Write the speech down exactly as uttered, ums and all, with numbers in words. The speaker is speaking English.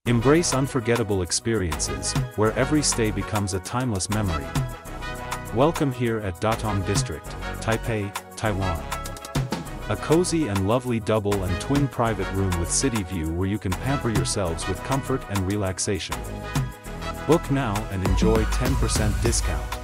Embrace unforgettable experiences, where every stay becomes a timeless memory. Welcome here at Datong District, Taipei, Taiwan. A cozy and lovely double and twin private room with city view where you can pamper yourselves with comfort and relaxation. Book now and enjoy ten percent discount.